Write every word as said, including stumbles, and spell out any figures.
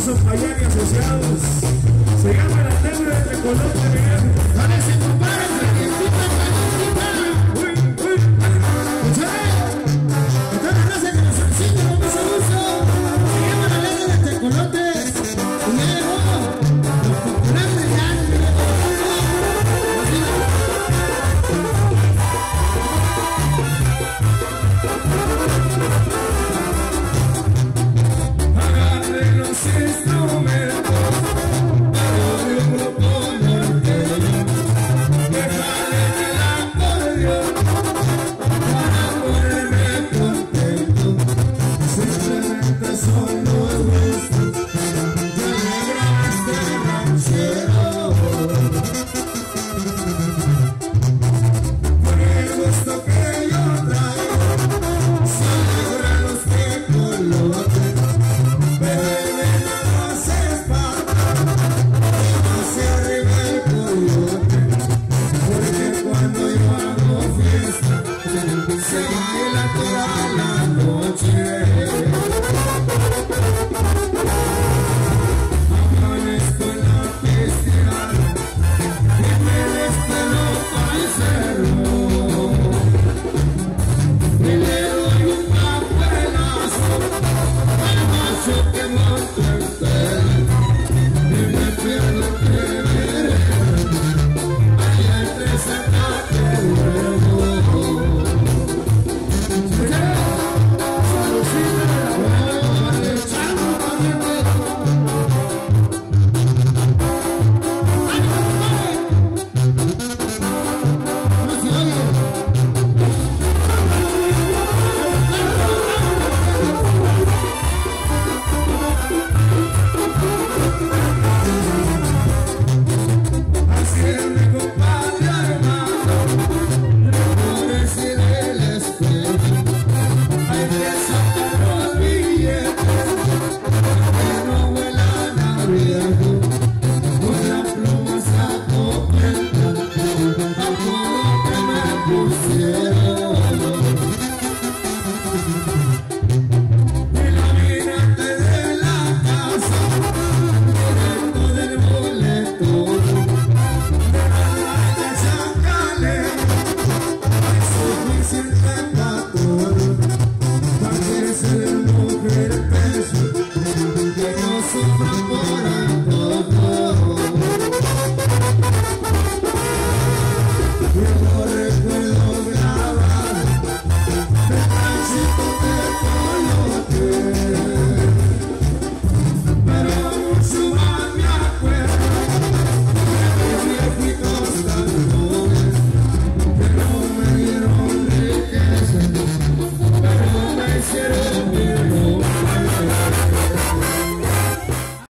Alfonso Payán y Asociados. Se llama La Tebra de Tecolote, Miguel. Dale ese compadre, calientita, calientita. Uy, uy. Escuchale. Esta es la raza que nos enseña con mucho gusto. Se llama La Ley de Tecolotes. Y viejo, los populares ya han Agarren los instrumentos, pero de un grupo norteño, que jalen el acordeón para ponerme contento. Simplemente son los gustos que alegran este ranchero. Por el gusto que yo traigo, se alegran los tecolotes. Bebé, no se espanta, que no se arriba el coyote, porque cuando yo hago fiesta, se baila toda la noche. Amanezco en la piscina y me despelo para el cerro, y le doy un capuelazo al macho que monta el pelo, y me pierdo que ver allá entre Zacate y Huevo. Salucita de la buena, de Chango Pariente. no se oye. Así es mi compadre Armando, por decir el espejo, hay que sacar los billetes, que no vuelan a viejo, con la pluma saco cuenta, al modo que me pusieron. Y la mirante de la casa, directo del boleto, de la de Chacale, eso fue cincuenta toro, para que se le moje el peso, que no sufra por antojo. Y por